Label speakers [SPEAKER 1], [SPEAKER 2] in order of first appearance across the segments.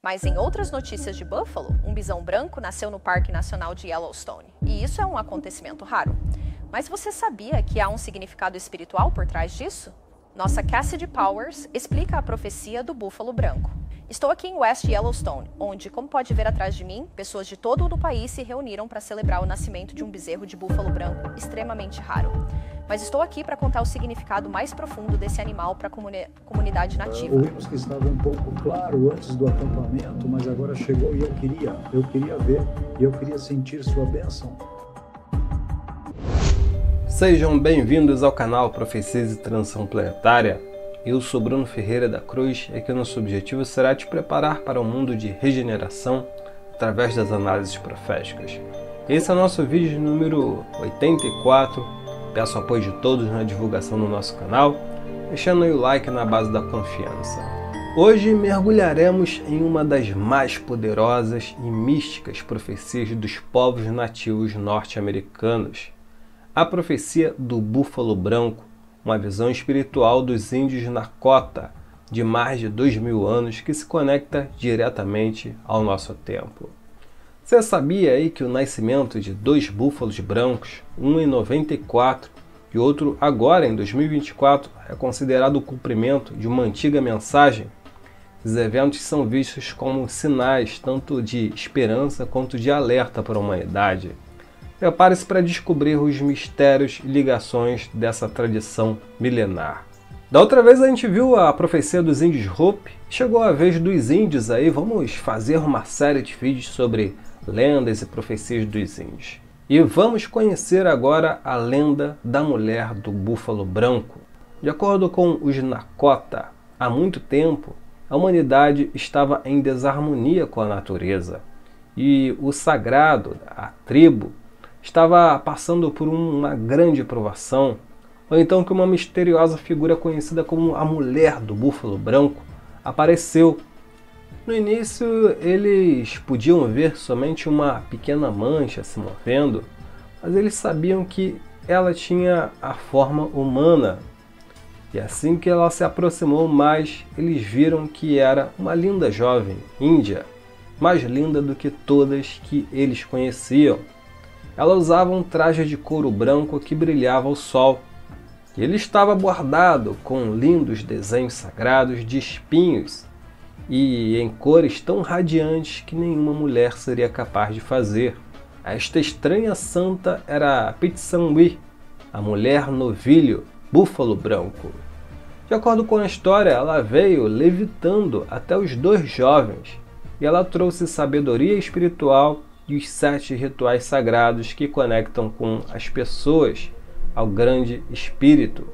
[SPEAKER 1] Mas em outras notícias de Buffalo, um bisão branco nasceu no Parque Nacional de Yellowstone. E isso é um acontecimento raro. Mas você sabia que há um significado espiritual por trás disso? Nossa Cassidy Powers explica a profecia do búfalo branco. Estou aqui em West Yellowstone, onde, como pode ver atrás de mim, pessoas de todo o país se reuniram para celebrar o nascimento de um bezerro de búfalo branco extremamente raro. Mas estou aqui para contar o significado mais profundo desse animal para a comunidade nativa.
[SPEAKER 2] Ouvimos que estava um pouco claro antes do acampamento, mas agora chegou e eu queria ver e eu queria sentir sua bênção.
[SPEAKER 3] Sejam bem-vindos ao canal Profecias e Transição Planetária. Eu sou Bruno Ferreira da Cruz e aqui o nosso objetivo será te preparar para um mundo de regeneração através das análises proféticas. Esse é o nosso vídeo número 84. Peço o apoio de todos na divulgação do nosso canal, deixando aí o like na base da confiança. Hoje mergulharemos em uma das mais poderosas e místicas profecias dos povos nativos norte-americanos. A profecia do búfalo branco, uma visão espiritual dos índios Nakota de mais de 2000 anos que se conecta diretamente ao nosso tempo. Você sabia aí que o nascimento de dois búfalos brancos, um em 94 e outro agora em 2024, é considerado o cumprimento de uma antiga mensagem? Esses eventos são vistos como sinais tanto de esperança quanto de alerta para a humanidade. Prepare-se para descobrir os mistérios e ligações dessa tradição milenar. Da outra vez a gente viu a profecia dos índios Hopi, chegou a vez dos índios aí, vamos fazer uma série de vídeos sobre lendas e profecias dos índios. E vamos conhecer agora a lenda da mulher do búfalo branco. De acordo com os Nakota, há muito tempo a humanidade estava em desarmonia com a natureza e o sagrado, a tribo, estava passando por uma grande provação, ou então que uma misteriosa figura conhecida como a mulher do búfalo branco apareceu. No início eles podiam ver somente uma pequena mancha se movendo, mas eles sabiam que ela tinha a forma humana. E assim que ela se aproximou mais, eles viram que era uma linda jovem índia, mais linda do que todas que eles conheciam. Ela usava um traje de couro branco que brilhava ao sol. E ele estava bordado com lindos desenhos sagrados de espinhos e em cores tão radiantes que nenhuma mulher seria capaz de fazer. Esta estranha santa era Pitsanui, a mulher novilho búfalo branco. De acordo com a história, ela veio levitando até os dois jovens e ela trouxe sabedoria espiritual e os 7 rituais sagrados que conectam com as pessoas ao grande espírito.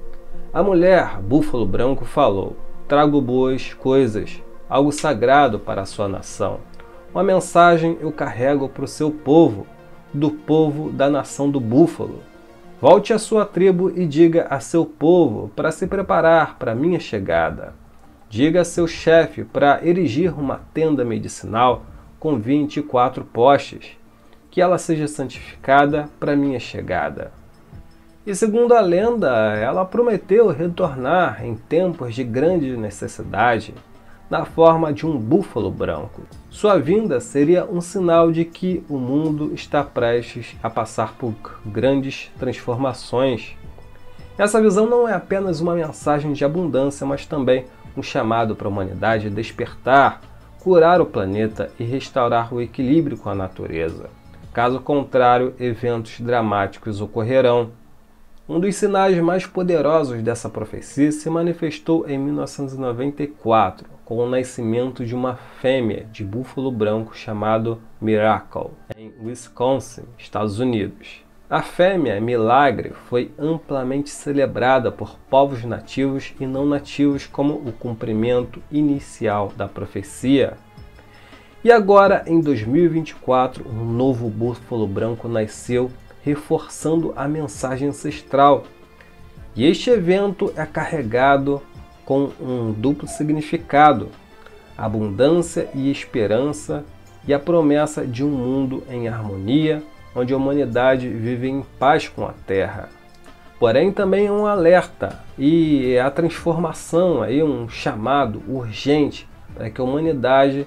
[SPEAKER 3] A mulher búfalo branco falou: trago boas coisas, algo sagrado para a sua nação. Uma mensagem eu carrego para o seu povo, do povo da nação do búfalo. Volte à sua tribo e diga a seu povo para se preparar para a minha chegada. Diga a seu chefe para erigir uma tenda medicinal com 24 postes, que ela seja santificada para minha chegada. E segundo a lenda, ela prometeu retornar em tempos de grande necessidade, na forma de um búfalo branco. Sua vinda seria um sinal de que o mundo está prestes a passar por grandes transformações. Essa visão não é apenas uma mensagem de abundância, mas também um chamado para a humanidade despertar, curar o planeta e restaurar o equilíbrio com a natureza. Caso contrário, eventos dramáticos ocorrerão. Um dos sinais mais poderosos dessa profecia se manifestou em 1994, com o nascimento de uma fêmea de búfalo branco chamado Miracle, em Wisconsin, Estados Unidos. A fêmea Milagre foi amplamente celebrada por povos nativos e não nativos como o cumprimento inicial da profecia. E agora, em 2024, um novo búfalo branco nasceu, reforçando a mensagem ancestral. E este evento é carregado com um duplo significado: abundância e esperança, e a promessa de um mundo em harmonia, onde a humanidade vive em paz com a Terra. Porém, também é um alerta e a transformação, aí um chamado urgente para que a humanidade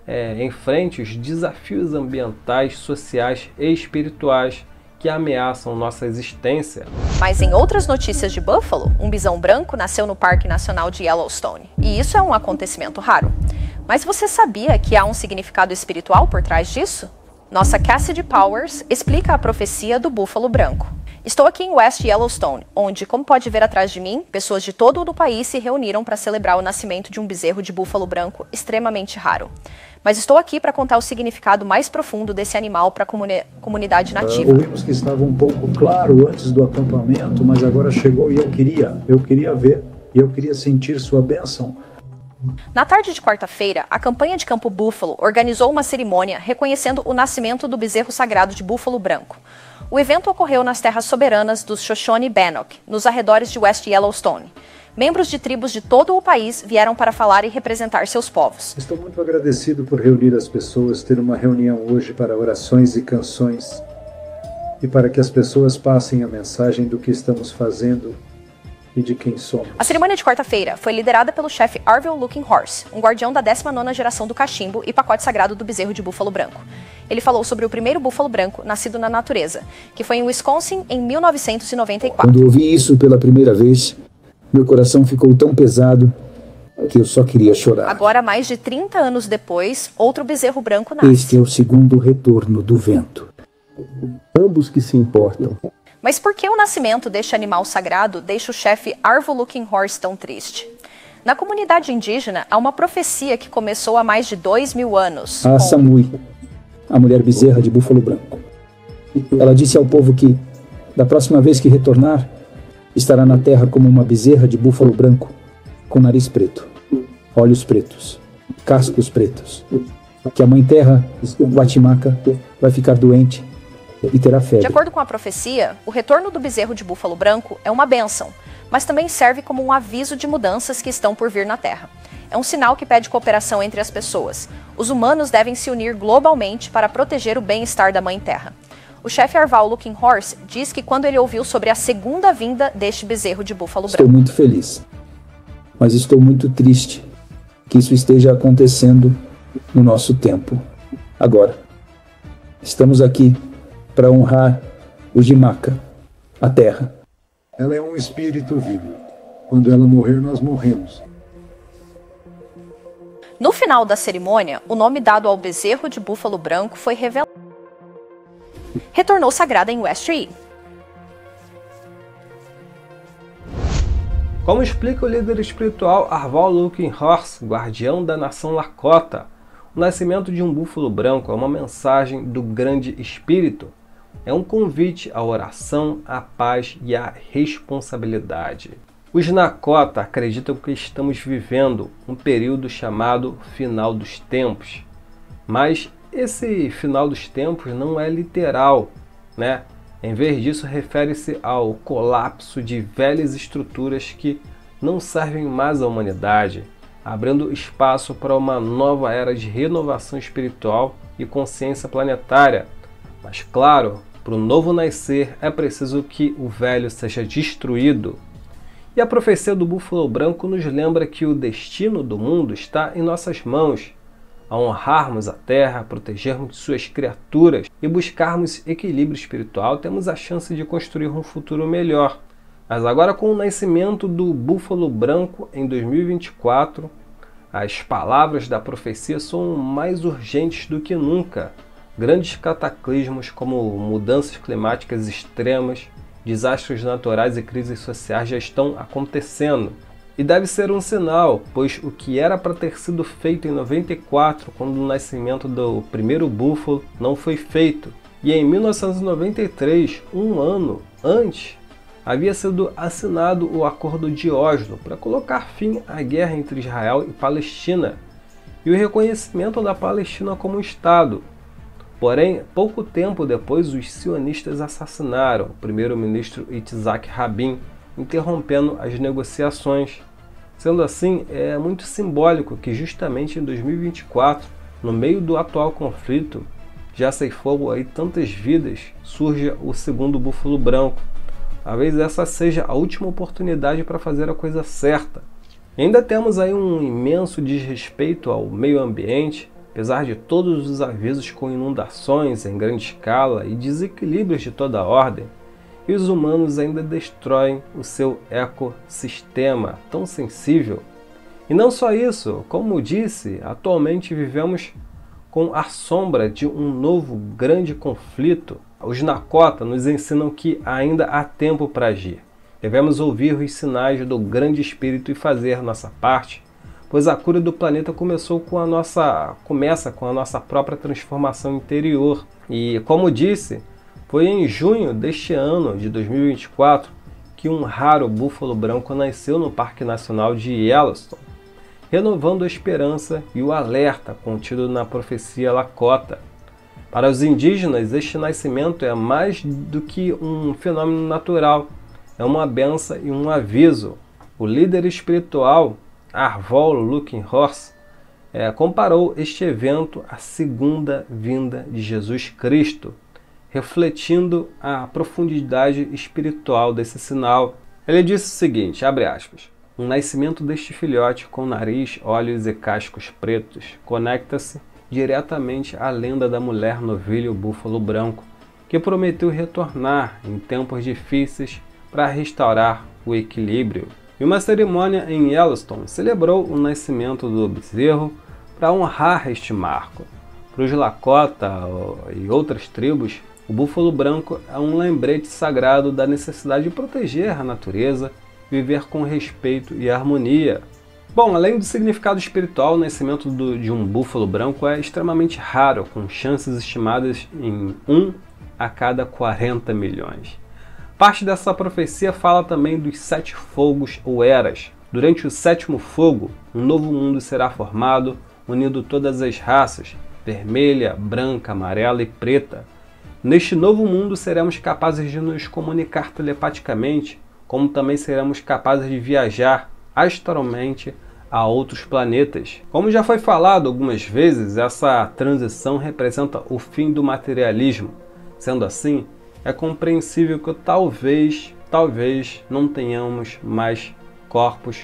[SPEAKER 3] enfrente os desafios ambientais, sociais e espirituais que ameaçam nossa existência.
[SPEAKER 1] Mas em outras notícias de Buffalo, um bisão branco nasceu no Parque Nacional de Yellowstone. E isso é um acontecimento raro. Mas você sabia que há um significado espiritual por trás disso? Nossa Cassidy Powers explica a profecia do búfalo branco. Estou aqui em West Yellowstone, onde, como pode ver atrás de mim, pessoas de todo o país se reuniram para celebrar o nascimento de um bezerro de búfalo branco extremamente raro. Mas estou aqui para contar o significado mais profundo desse animal para a comunidade nativa.
[SPEAKER 2] Ouvimos que estava um pouco claro antes do acampamento, mas agora chegou e eu queria ver e eu queria sentir sua bênção.
[SPEAKER 1] Na tarde de quarta-feira, a campanha de Campo Buffalo organizou uma cerimônia reconhecendo o nascimento do bezerro sagrado de búfalo branco. O evento ocorreu nas terras soberanas dos Shoshone-Bannock, nos arredores de West Yellowstone. Membros de tribos de todo o país vieram para falar e representar seus povos.
[SPEAKER 2] Estou muito agradecido por reunir as pessoas, ter uma reunião hoje para orações e canções e para que as pessoas passem a mensagem do que estamos fazendo e de quem somos.
[SPEAKER 1] A cerimônia de quarta-feira foi liderada pelo chefe Arvell Looking Horse, um guardião da 19ª geração do cachimbo e pacote sagrado do bezerro de búfalo branco. Ele falou sobre o primeiro búfalo branco nascido na natureza, que foi em Wisconsin em 1994.
[SPEAKER 4] Quando ouvi isso pela primeira vez, meu coração ficou tão pesado que eu só queria chorar.
[SPEAKER 1] Agora, mais de 30 anos depois, outro bezerro branco nasce.
[SPEAKER 4] Este é o segundo retorno do vento. Ambos que se importam.
[SPEAKER 1] Mas por que o nascimento deste animal sagrado deixa o chefe Arvell Looking Horse tão triste? Na comunidade indígena, há uma profecia que começou há mais de 2000 anos.
[SPEAKER 4] A Samui, a mulher bezerra de búfalo branco. Ela disse ao povo que, da próxima vez que retornar, estará na terra como uma bezerra de búfalo branco, com nariz preto, olhos pretos, cascos pretos. Que a mãe terra, Watimaca, vai ficar doente e terá febre.
[SPEAKER 1] De acordo com a profecia, o retorno do bezerro de búfalo branco é uma bênção, mas também serve como um aviso de mudanças que estão por vir na Terra. É um sinal que pede cooperação entre as pessoas. Os humanos devem se unir globalmente para proteger o bem-estar da Mãe Terra. O chefe Arvell Looking Horse diz que quando ele ouviu sobre a segunda vinda deste bezerro de búfalo branco...
[SPEAKER 4] Estou muito feliz, mas estou muito triste que isso esteja acontecendo no nosso tempo. Agora, estamos aqui para honrar o Jimaca, a terra.
[SPEAKER 2] Ela é um espírito vivo. Quando ela morrer, nós morremos.
[SPEAKER 1] No final da cerimônia, o nome dado ao bezerro de búfalo branco foi revelado. Retornou sagrada em West Tree.
[SPEAKER 3] Como explica o líder espiritual Arvell Looking Horse, guardião da nação Lakota, o nascimento de um búfalo branco é uma mensagem do grande espírito. É um convite à oração, à paz e à responsabilidade. Os Lakota acreditam que estamos vivendo um período chamado Final dos Tempos. Mas esse final dos tempos não é literal, né? Em vez disso, refere-se ao colapso de velhas estruturas que não servem mais à humanidade, abrindo espaço para uma nova era de renovação espiritual e consciência planetária. Mas claro, para o novo nascer é preciso que o velho seja destruído. E a profecia do búfalo branco nos lembra que o destino do mundo está em nossas mãos. A honrarmos a terra, protegermos suas criaturas e buscarmos equilíbrio espiritual, temos a chance de construir um futuro melhor. Mas agora, com o nascimento do búfalo branco em 2024, as palavras da profecia são mais urgentes do que nunca. Grandes cataclismos como mudanças climáticas extremas, desastres naturais e crises sociais já estão acontecendo. E deve ser um sinal, pois o que era para ter sido feito em 94, quando o nascimento do primeiro búfalo, não foi feito. E em 1993, um ano antes, havia sido assinado o Acordo de Oslo para colocar fim à guerra entre Israel e Palestina e o reconhecimento da Palestina como Estado. Porém, pouco tempo depois, os sionistas assassinaram o primeiro-ministro Yitzhak Rabin, interrompendo as negociações. Sendo assim, é muito simbólico que justamente em 2024, no meio do atual conflito, já ceifou aí tantas vidas, surja o segundo búfalo branco. Talvez essa seja a última oportunidade para fazer a coisa certa. E ainda temos aí um imenso desrespeito ao meio ambiente, apesar de todos os avisos com inundações em grande escala e desequilíbrios de toda ordem, e os humanos ainda destroem o seu ecossistema tão sensível. E não só isso, como disse, atualmente vivemos com a sombra de um novo grande conflito. Os Nakota nos ensinam que ainda há tempo para agir. Devemos ouvir os sinais do grande espírito e fazer nossa parte, pois a cura do planeta começa com a nossa própria transformação interior. E, como disse, foi em junho deste ano, de 2024, que um raro búfalo branco nasceu no Parque Nacional de Yellowstone, renovando a esperança e o alerta contido na profecia Lakota. Para os indígenas, este nascimento é mais do que um fenômeno natural, é uma bênção e um aviso. O líder espiritual, Arvol Looking Horse, comparou este evento à segunda vinda de Jesus Cristo, refletindo a profundidade espiritual desse sinal. Ele disse o seguinte, abre aspas, o nascimento deste filhote com nariz, olhos e cascos pretos conecta-se diretamente à lenda da mulher novilho búfalo branco, que prometeu retornar em tempos difíceis para restaurar o equilíbrio. E uma cerimônia em Yellowstone celebrou o nascimento do bezerro para honrar este marco. Para os Lakota e outras tribos, o búfalo branco é um lembrete sagrado da necessidade de proteger a natureza, viver com respeito e harmonia. Bom, além do significado espiritual, o nascimento de um búfalo branco é extremamente raro, com chances estimadas em 1 a cada 40 milhões. Parte dessa profecia fala também dos 7 fogos ou eras. Durante o 7º fogo, um novo mundo será formado, unindo todas as raças, vermelha, branca, amarela e preta. Neste novo mundo seremos capazes de nos comunicar telepaticamente, como também seremos capazes de viajar astralmente a outros planetas. Como já foi falado algumas vezes, essa transição representa o fim do materialismo. Sendo assim, é compreensível que talvez não tenhamos mais corpos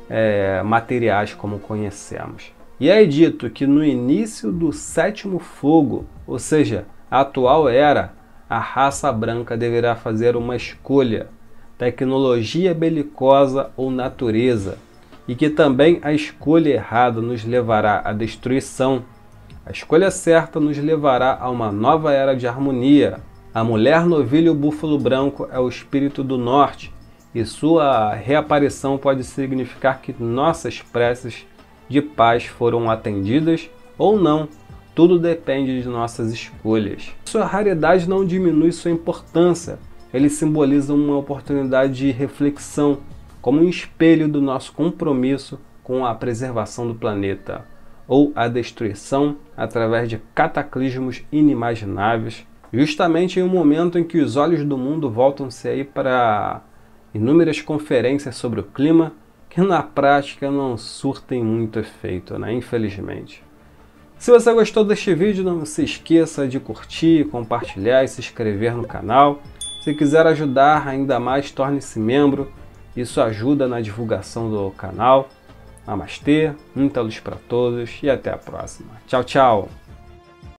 [SPEAKER 3] materiais como conhecemos. E é dito que no início do 7º fogo, ou seja, a atual era, a raça branca deverá fazer uma escolha, tecnologia belicosa ou natureza, e que também a escolha errada nos levará à destruição. A escolha certa nos levará a uma nova era de harmonia. A mulher novilho búfalo branco é o espírito do norte, e sua reaparição pode significar que nossas preces de paz foram atendidas ou não. Tudo depende de nossas escolhas. Sua raridade não diminui sua importância. Ele simboliza uma oportunidade de reflexão, como um espelho do nosso compromisso com a preservação do planeta, ou a destruição através de cataclismos inimagináveis, justamente em um momento em que os olhos do mundo voltam-se aí para inúmeras conferências sobre o clima, que na prática não surtem muito efeito, né? Infelizmente. Se você gostou deste vídeo, não se esqueça de curtir, compartilhar e se inscrever no canal. Se quiser ajudar ainda mais, torne-se membro. Isso ajuda na divulgação do canal. Namastê, muita luz para todos e até a próxima. Tchau, tchau!